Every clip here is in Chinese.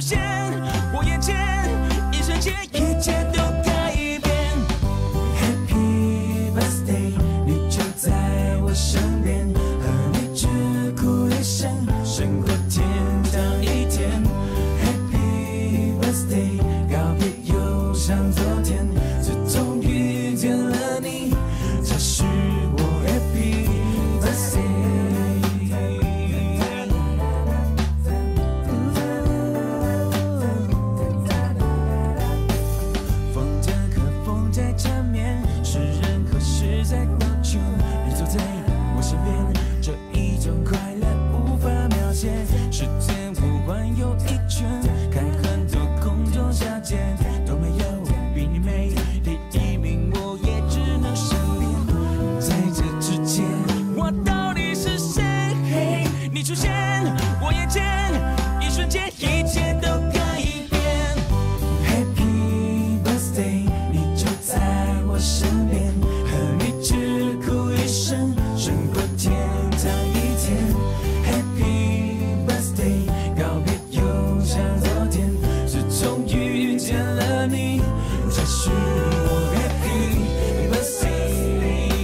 现我眼前，一瞬间一切都改变。Happy birthday， 你就在我身边，和你只哭一声，胜过天堂一天。Happy birthday， 告别忧伤昨天，自从遇见了你，才是我 Happy birthday。时间无关又一圈，看很多空中小姐都没有比你美。第一名我也只能身边。在这之前，我到底是谁？你出现我眼前，一瞬间一切都改变。Happy birthday， 你就在我身边，和你只哭一声，胜过天堂一天。告别忧伤昨天，自从遇见了你，才是我 Happy birthday。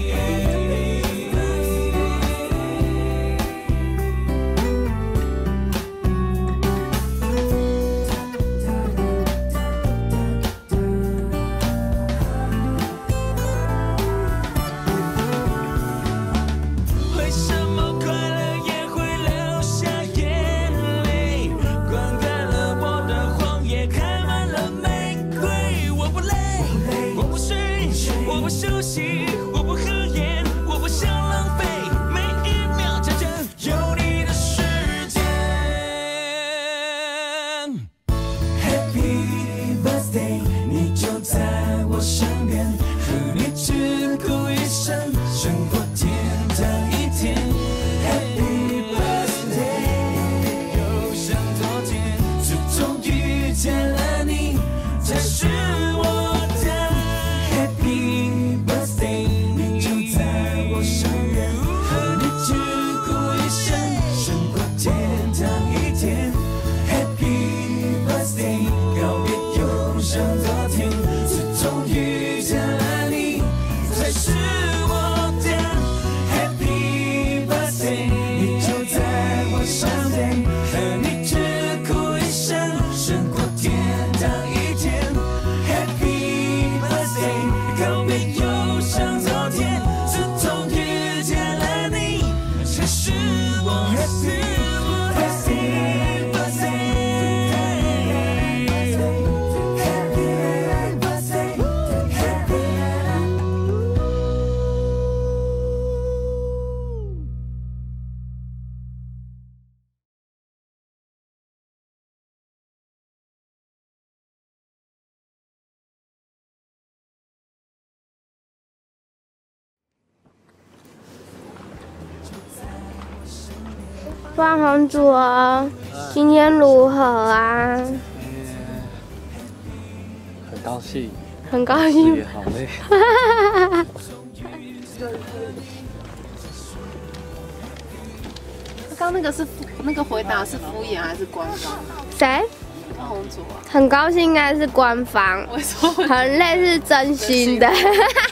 为什么快乐也会留下眼泪？灌溉了我的荒野，开满了玫瑰。我不累，我不睡，我不休息，我不合眼，我不想浪费每一秒真正有你的时间。Happy birthday， 你就在我身边，和你只哭一声，胜过天堂一天。Happy birthday， 又像昨天，自从遇见了你，才是我的 Happy birthday。你就在我身边，和你只哭一声，胜过天堂一天。Happy birthday， 告别忧伤昨天，自从遇见了你，才是我的 Happy birthday。你就在我身边，和你只哭一声，胜过天堂一天。Happy birthday， 告别忧伤昨天，自从遇见了你，才是我 Happy birthday。 万红主今天如何啊？ 很高兴， 很高兴。 也好累。 刚那个是那个回答是敷衍还是官方？ 谁？ 万红主啊。 很高兴应该是官方。 为什么？ 很累是真心的。